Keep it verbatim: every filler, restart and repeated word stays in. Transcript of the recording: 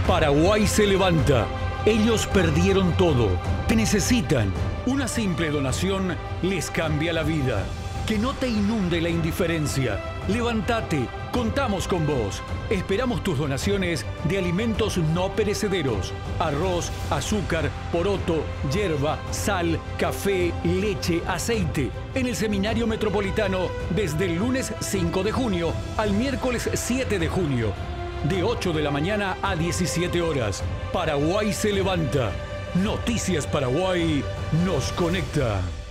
Paraguay se levanta. Ellos perdieron todo. Te necesitan. Una simple donación les cambia la vida. Que no te inunde la indiferencia. Levántate. Contamos con vos. Esperamos tus donaciones de alimentos no perecederos. Arroz, azúcar, poroto, yerba, sal, café, leche, aceite. En el Seminario Metropolitano desde el lunes cinco de junio al miércoles siete de junio. De ocho de la mañana a diecisiete horas. Paraguay se levanta. Noticias Paraguay nos conecta.